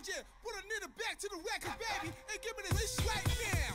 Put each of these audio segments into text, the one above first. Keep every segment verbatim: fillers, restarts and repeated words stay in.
J, put a nigga back to the record, baby, and give me this right now.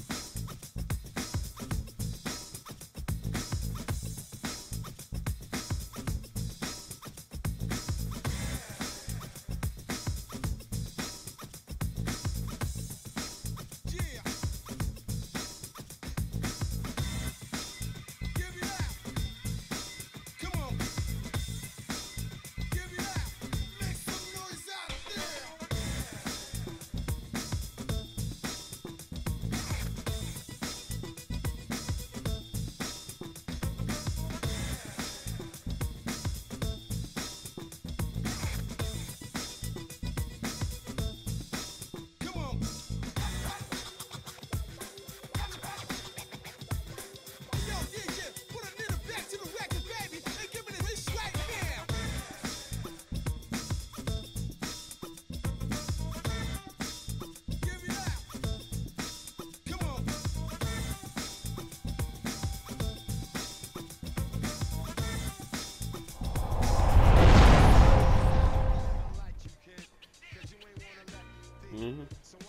Mm-hmm.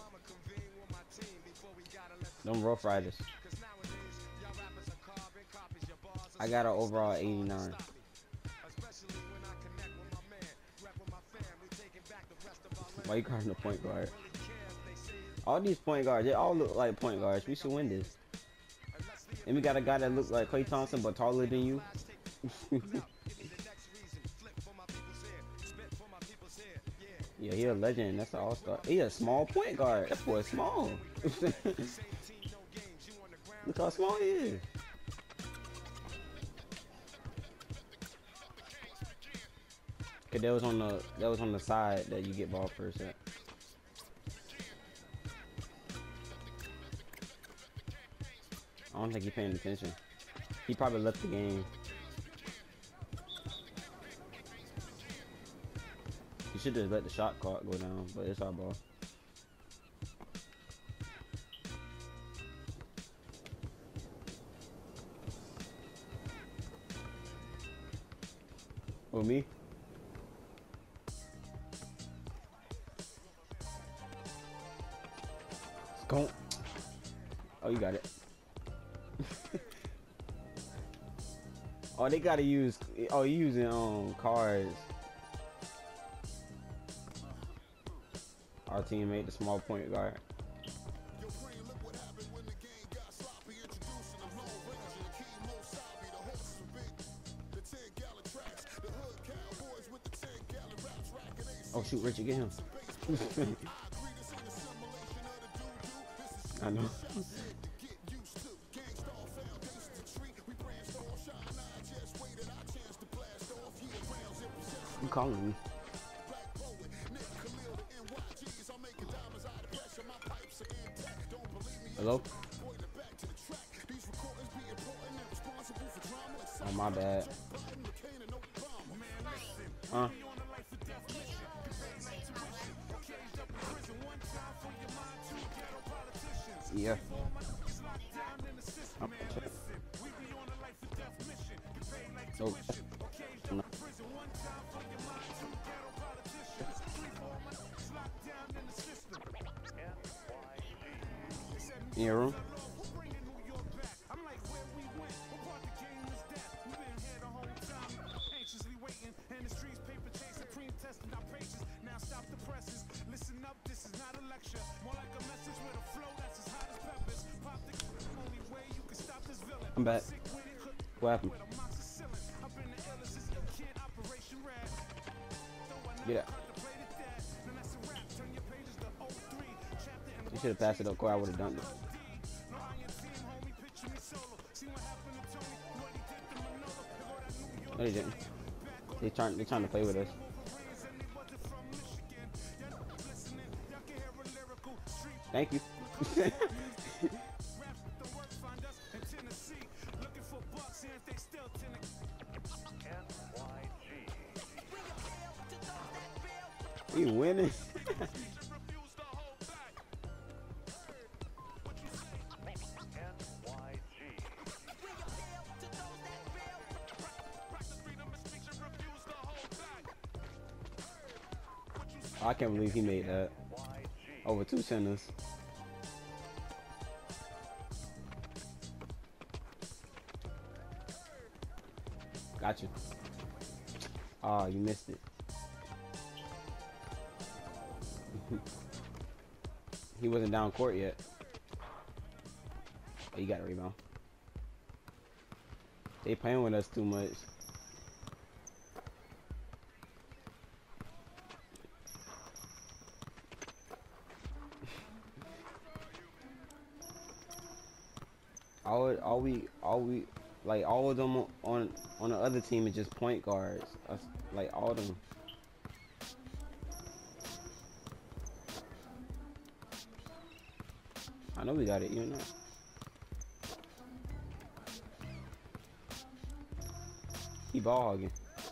Them Rough Riders. I got an overall eighty-nine. Why you calling the point guard? All these point guards, they all look like point guards. We should win this. And we got a guy that looks like Klay Thompson but taller than you. Yeah, he a legend. That's an all-star. He a small point guard. That boy small. Look how small he is. Cause that was on the that was on the side that you get ball first at. I don't think he paying attention. He probably left the game. You should just let the shot clock go down, but it's our ball. Oh, me? Go. Oh, you got it. Oh, they gotta use. Oh, you using um cards. Our teammate, the small point guard. Oh shoot, Richard, get him. I know. You calling me? Hello? Oh, my bad. Huh? Yeah. Oh. No. In your room? I'm back. What happened? Get out. You should have passed it up, Corey. I would have done it. No, they didn't. They trying. They trying to play with us. Thank you. You winning? I can't believe he made that. Over two centers. Got you. Oh, you missed it. He wasn't down court yet. Oh, you got a rebound. They playing with us too much. all, all we, all we, like all of them on on the other team is just point guards. Us, like all of them. I know we got it, you know. He ball hogging.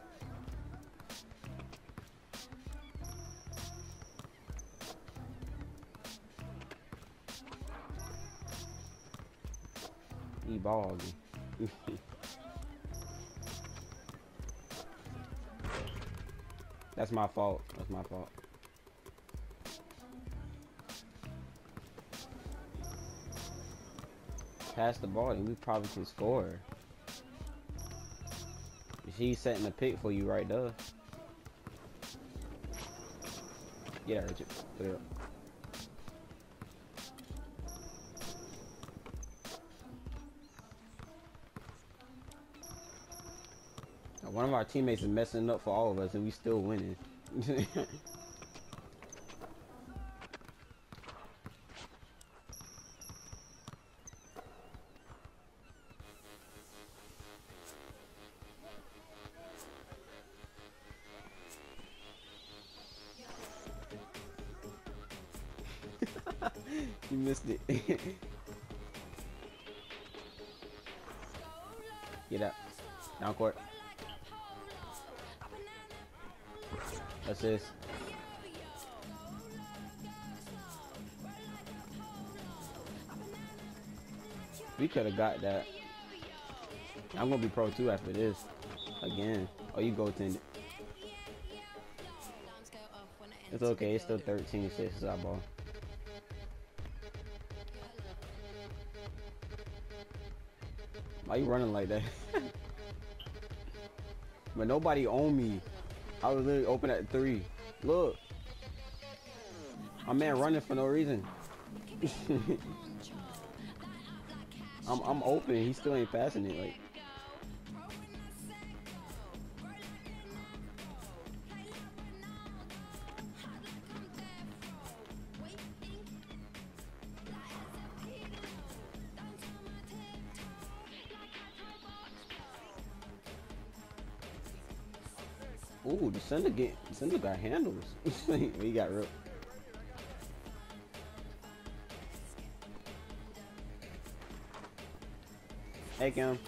He ball hogging. That's my fault. That's my fault. Pass the ball and we probably can score. He's setting a pick for you right there. Get out, Richard. Put it up. Now, one of our teammates is messing up for all of us and we still winning. You missed it. Get up. Down court. Assist. We could have got that. I'm gonna be pro two after this. Again. Oh, you goaltended. It's okay. It's still thirteen six our ball. Why you running like that? But nobody owned me. I was literally open at three. Look. My man running for no reason. I'm I'm open. He still ain't passing it. Like. Ooh, the center get the center got handles. We got real. Hey, Cam.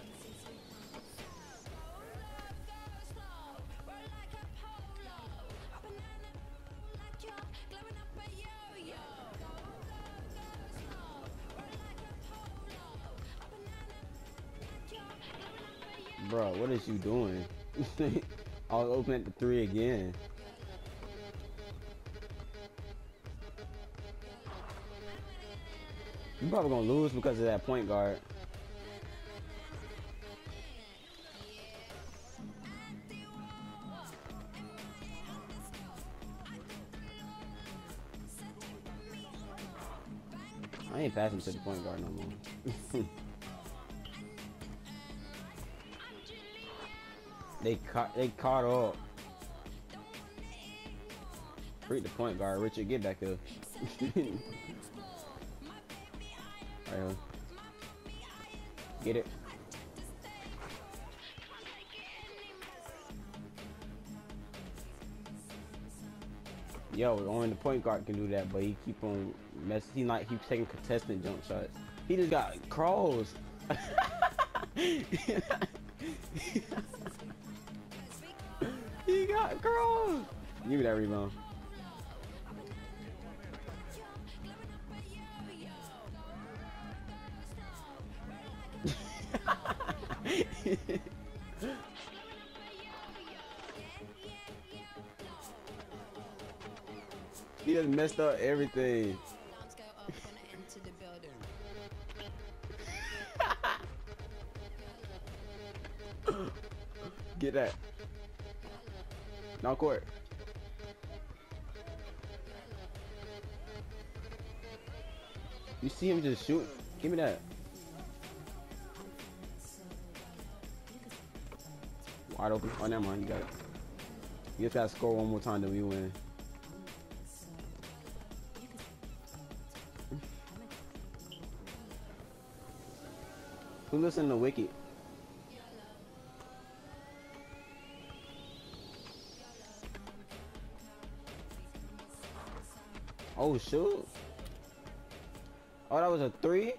Bro, what is you doing? I'll open at the three again. You probably gonna lose because of that point guard. I ain't passing to the point guard no more. They caught. They caught up. Freak the point guard, Richard. Get back up. Right, get it. Yo, only the point guard can do that, but he keep on messing. He like keeps taking contestant jump shots. He just got crawls. He got crawls. Give me that rebound. He just messed up everything. Get that. Now court. You see him just shoot? Give me that. Wide open. Oh, never mind. You got it. You just gotta score one more time, then we win. Who listen to Wicked? Oh shoot! Oh, that was a three.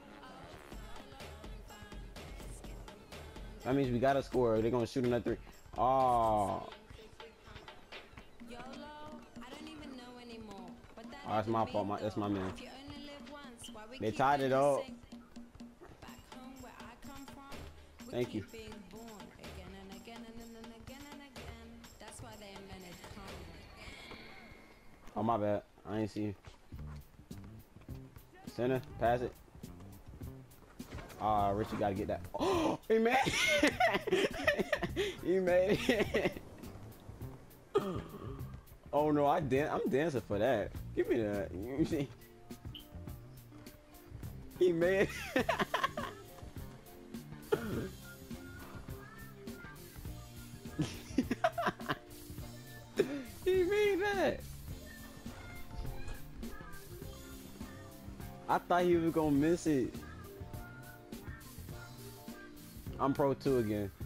That means we gotta score. They're gonna shoot another three. Oh. Oh, that's my fault. My, that's my man. They tied it up. Thank you. Oh, my bad. I ain't see you. Center, pass it. Ah, uh, Richie gotta get that. Oh, he made it. He made it. Oh no, I dan I'm dancing for that. Give me that. You see? He made it. He made that. I thought he was gonna miss it. I'm pro two again.